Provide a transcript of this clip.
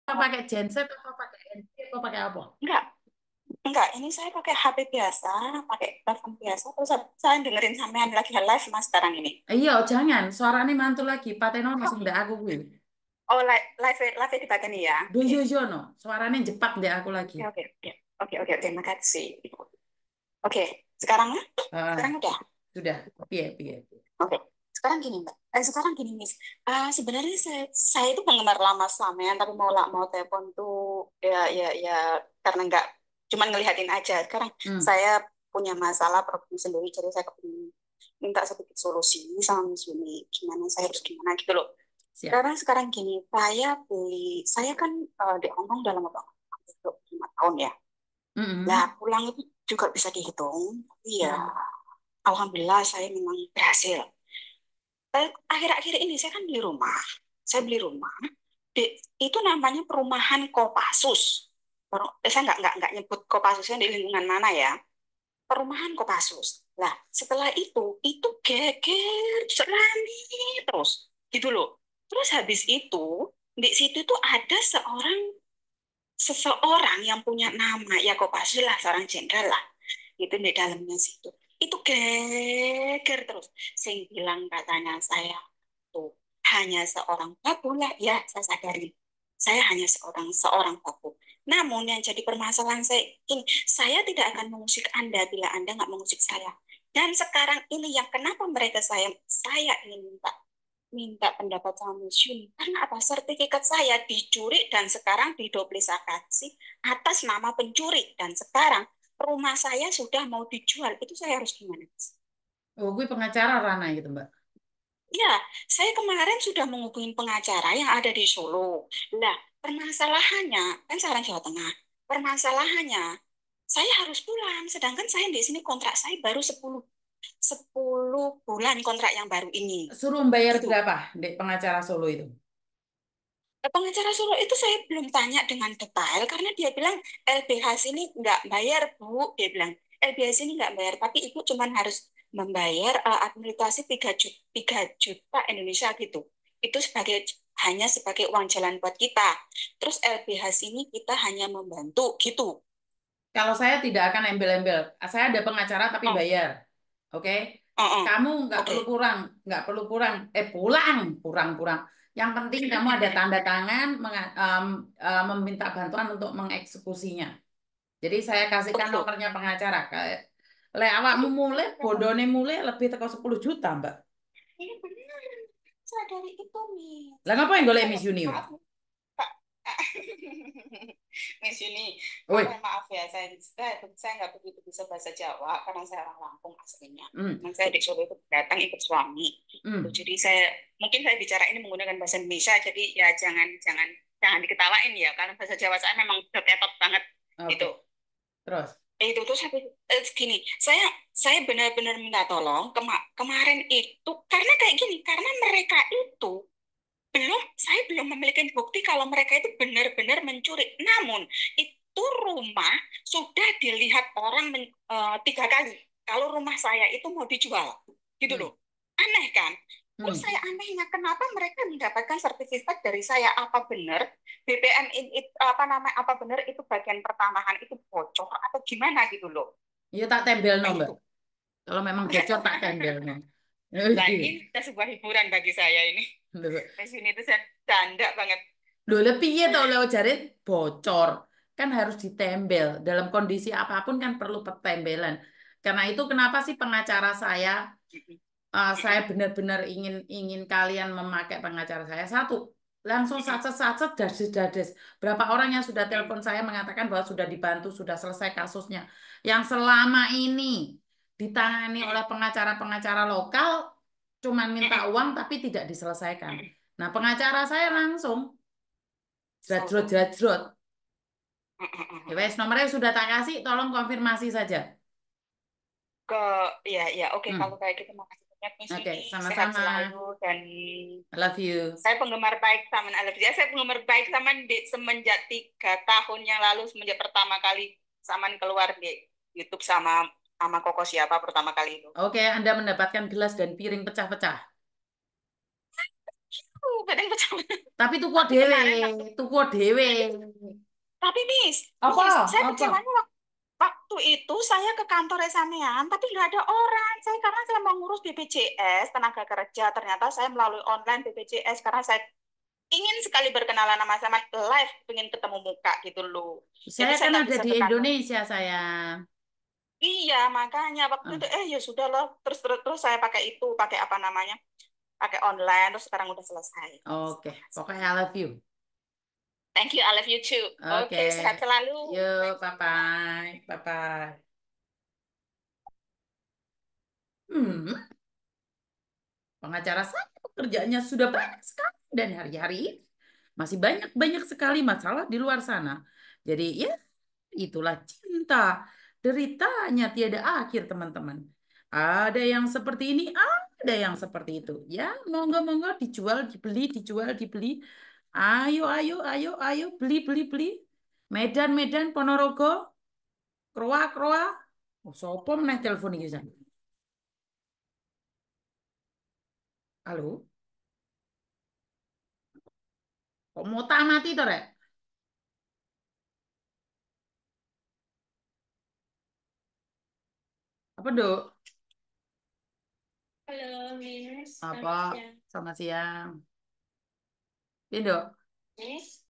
pakai genset atau pakai NT atau pakai apa? Enggak, enggak. Ini saya pakai HP biasa, pakai telepon biasa. Terus saya dengerin sampean lagi live mas sekarang ini. Iya, jangan. Suaranya mantul lagi. Patenono sing ndak aku kuwi. Oh, live di bagian ini ya. Do Oke, yo yo no. Suaranya jepak ndek aku lagi. oke, oke, oke, oke, oke. Terima kasih. Oke, sekarang ya? Ah, Sekarang udah. sudah. Piye piye. Oke, sekarang gini Mbak. Sekarang gini Miss. Sebenarnya saya itu penggemar lama sampean, tapi mau telepon tuh ya karena nggak cuman ngelihatin aja. Sekarang Hmm, saya punya masalah problem sendiri, jadi saya kepingin minta sedikit solusi sama Miss Yuni. Gimana saya harus gimana gitu loh. siap. Karena sekarang gini, saya kan di Hongkong dalam waktu 5 tahun ya. Nah, Mm-mm. pulang itu juga bisa dihitung, tapi ya Mm-mm. alhamdulillah saya memang berhasil. Akhir-akhir ini saya kan beli rumah. Saya beli rumah. Itu namanya perumahan Kopassus. Saya nggak nyebut Kopassusnya di lingkungan mana ya. Perumahan Kopassus. Lah, setelah itu geger, rame terus. Gitu loh. Terus habis itu, di situ tuh ada seseorang yang punya nama, ya Kopassus lah, seorang jenderal lah. Itu di dalamnya situ. Itu geger terus. Saya bilang katanya saya tuh hanya seorang babu lah, ya saya sadari saya hanya seorang seorang babu. Namun yang jadi permasalahan saya ini, saya tidak akan mengusik Anda bila Anda nggak mengusik saya. Dan sekarang ini yang kenapa mereka saya ingin minta minta pendapat sama museum karena apa, sertifikat saya dicuri dan sekarang diduplikasi atas nama pencuri dan sekarang rumah saya sudah mau dijual, itu saya harus gimana? Oh, gue pengacara Rana gitu, Mbak. Ya, saya kemarin sudah menghubungi pengacara yang ada di Solo. Nah, permasalahannya, kan saya orang Jawa Tengah. Permasalahannya, saya harus pulang. Sedangkan saya di sini kontrak saya baru 10 bulan kontrak yang baru ini. Suruh bayar Gitu. berapa, Dek pengacara Solo itu? Pengacara Solo itu saya belum tanya dengan detail karena dia bilang LBH sini nggak bayar, Bu. Dia bilang LBH sini nggak bayar, tapi Ibu cuma harus membayar administrasi 3 juta Indonesia gitu. Itu hanya sebagai uang jalan buat kita. Terus LBH sini kita hanya membantu gitu. Kalau saya tidak akan embel-embel. Saya ada pengacara tapi Oh, bayar. Oke? oh, oh. Kamu nggak perlu Oke. kurang, nggak perlu kurang. Pulang, kurang-kurang. Yang penting kamu ada tanda tangan meminta bantuan untuk mengeksekusinya. Jadi saya kasihkan Begitu. nomornya pengacara. Kayak le awakmu mulai, bondone mulai lebih teko 10 juta, Mbak. Ini benar. Saya dari itu nih. Lah ngapain Tapi golek kalau Miss Junior? maaf Pak, Miss Yuni, Woi. maaf ya, saya nggak begitu bisa bahasa Jawa karena saya orang Lampung aslinya. Hmm, Dan saya di Solo itu datang ikut suami. Gitu. hmm. Jadi mungkin saya bicara ini menggunakan bahasa Indonesia, jadi ya jangan diketawain ya, karena bahasa Jawa saya memang udah tetot banget Oke. gitu. Terus. Itu tuh gini, saya benar-benar minta tolong kemarin itu karena kayak gini, karena mereka itu saya belum memiliki bukti kalau mereka itu benar-benar mencuri. Namun itu rumah sudah dilihat orang 3 kali. Kalau rumah saya itu mau dijual, gitu Hmm, loh. Aneh kan? Terus hmm. saya anehnya kenapa mereka mendapatkan sertifikat dari saya? Apa benar BPM apa namanya? Apa benar itu bagian pertamahan itu bocor atau gimana gitu loh? Iya tak tempel no, Nah, Mbak. itu. Kalau memang bocor tak tempel no. Nah, ini sebuah hiburan bagi saya ini. Di sini itu saya canda banget. Loh, lebih ya tau lewat jari bocor. Kan harus ditembel. Dalam kondisi apapun kan perlu pertembelan. Karena itu kenapa sih pengacara saya benar-benar ingin ingin kalian memakai pengacara saya. Satu, langsung satset-satset dades-dades. Berapa orang yang sudah telepon saya mengatakan bahwa sudah dibantu, sudah selesai kasusnya. Yang selama ini ditangani oleh pengacara-pengacara lokal, cuman minta uang tapi tidak diselesaikan. Nah, pengacara saya langsung jrot jrot jrot. Ya wes, nomornya sudah tak kasih, tolong konfirmasi saja. ke ya oke kalau Hmm. kayak gitu makasih banyak Miss Oke, Yuni, sehat sama-sama. selalu dan I love you. saya penggemar baik Taman Alexia, saya penggemar baik Taman semenjak 3 tahun yang lalu, semenjak pertama kali Saman keluar di YouTube sama sama Koko siapa pertama kali itu. Oke, Anda mendapatkan gelas dan piring pecah-pecah. bedeng pecel. Tapi tuku Tapi dhewe, kemarin waktu, tuku dhewe. tapi Apa? Miss, saya Apa? kecewanya waktu itu saya ke kantor sampean, tapi nggak ada orang. Saya karena saya mau ngurus BPJS tenaga kerja, ternyata saya melalui online BPJS karena saya ingin sekali berkenalan sama live, ingin ketemu muka gitu loh. Jadi Saya saya kan nggak ada bisa di ke kantor. Indonesia, sayang. Iya, makanya waktu itu Ah, ya sudah loh. Terus saya pakai itu, pakai apa namanya? Pakai online. Terus sekarang udah selesai. oke, pokoknya I love you. Thank you, I love you too. Oke, Oke, sehat selalu. yuk, bye-bye. Bye-bye. Hmm, pengacara saya pekerjaannya sudah banyak sekali dan hari-hari ini masih banyak-banyak sekali masalah di luar sana. Jadi ya itulah cinta. Deritanya tiada akhir, teman-teman. Ada yang seperti ini, ada yang seperti itu. Ya, monggo-monggo dijual, dibeli, dijual, dibeli. Ayo, ayo, ayo, ayo, beli, beli, beli. Medan, Medan, Ponorogo, Kroa, Kroa. Oh, sopo meneh telepon iki jan. Halo, kok mau mati to, Rek? Apa, Dok? Halo, Miss. Apa? Selamat siang. Selamat siang. Ini, Dok. Miss.